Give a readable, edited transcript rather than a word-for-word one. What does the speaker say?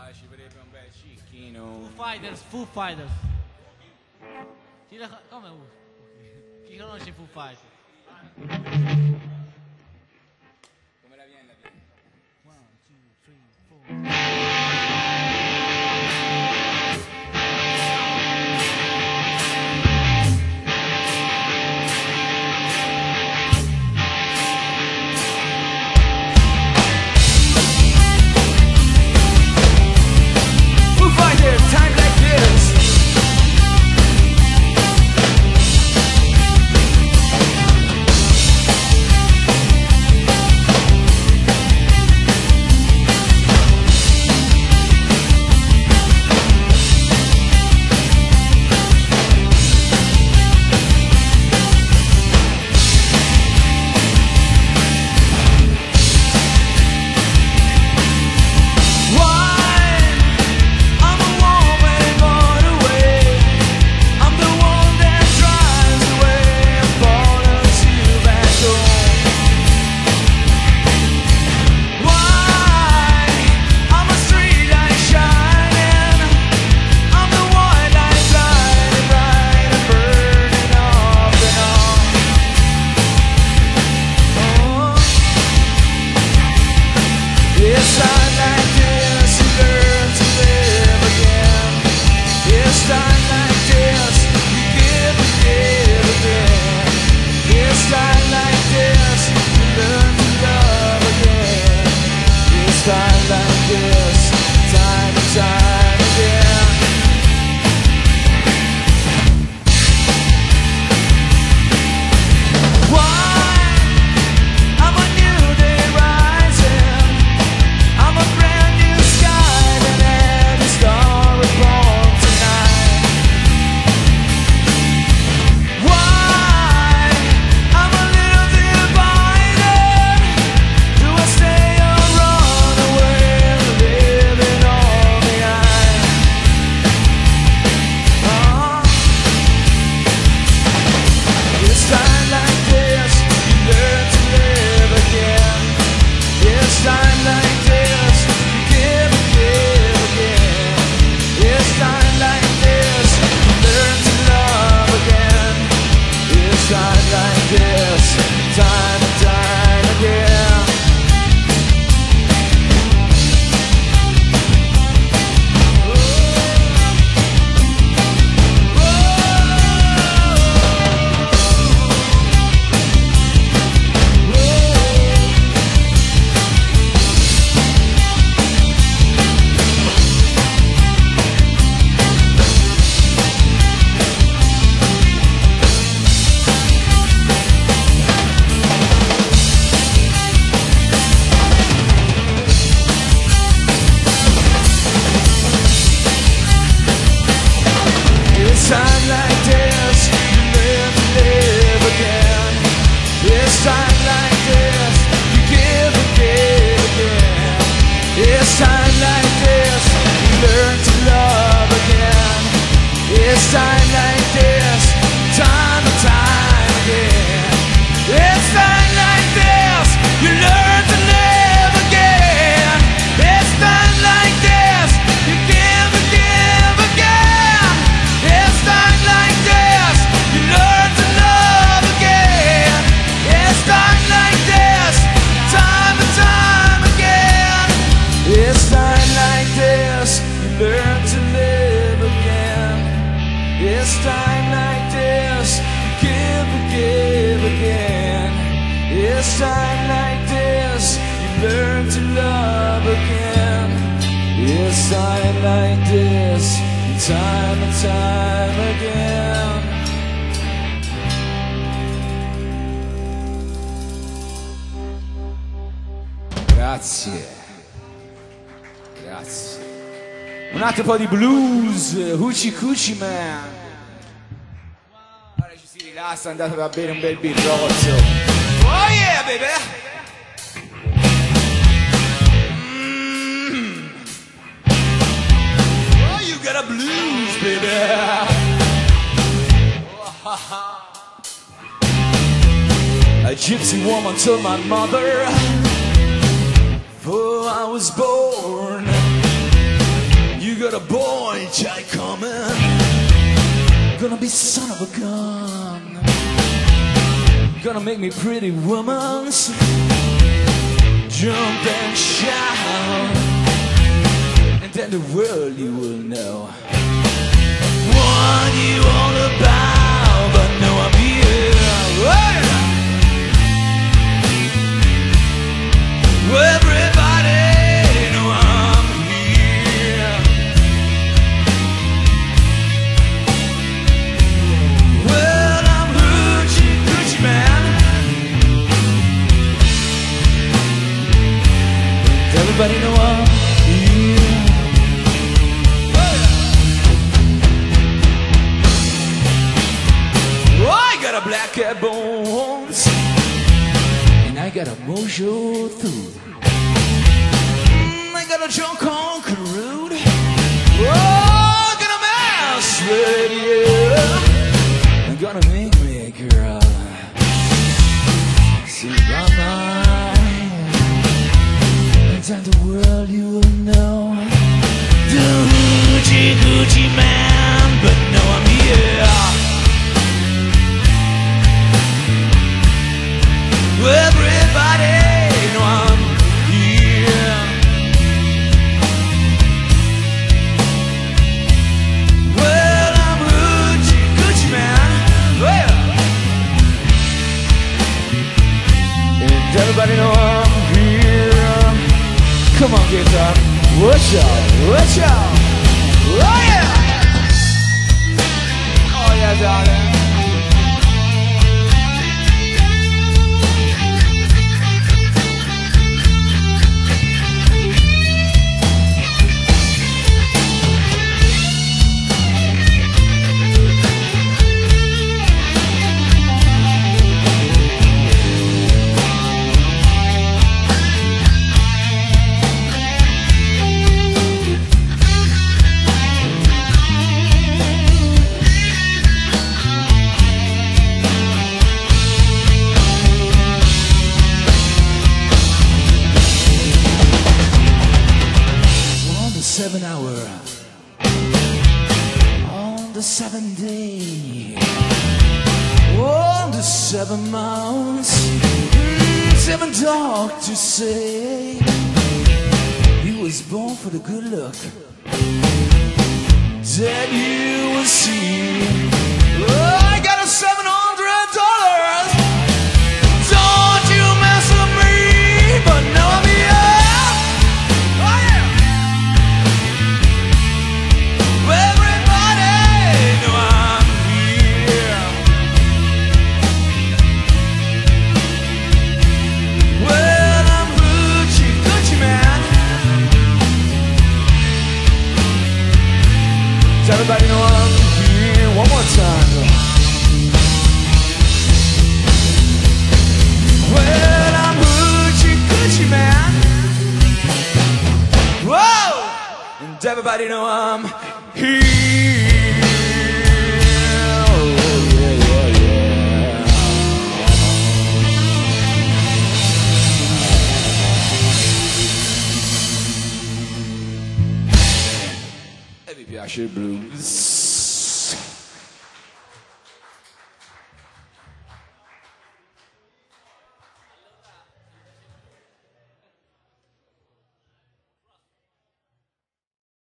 ci vorrebbe un bel cicchino. Foo Fighters. Come? Chi conosce Foo Fighters? Come la viene, la viene? 1, 2, 3, 4. Grazie. Grazie. Un altro po' di blues, Hoochie Coochie Man. Ora ci si rilassa, andate a bere un bel birrozzo. Oh yeah, baby! Oh, you got a blues, baby! A gypsy woman told my mother, before I was born, got a boy child coming. Gonna be son of a gun. Gonna make me pretty woman jump and shout, and then the world you will know what you all about. But no, I'm here. Everybody know I'm here. Well, I'm Hoochie Coochie Man. Everybody know I'm here. Oh, I got a black cat bones, and I got a mojo too. I got a junk on rude. Oh, gonna mess with you. I'm gonna make me a girl. See my mind. And then the world you will know the Hoochie Coochie Man. But no, I'm here. Everybody know I'm here. Well, I'm Hoochie Coochie Man. Well, and everybody know I'm here. Come on, guitar. Watch out, watch out. Oh yeah. Oh yeah, darling. On the 7th day, on the 7 months, 7 doctors say he was born for the good luck that you will see. Oh, I got a $700. Don't you mess with me, but now I'm here. Everybody know I'm here. One more time. Well, I'm Hoochie Coochie Man. Whoa! And everybody know I'm here. Oh, yeah, yeah, yeah. E mi piace il blues.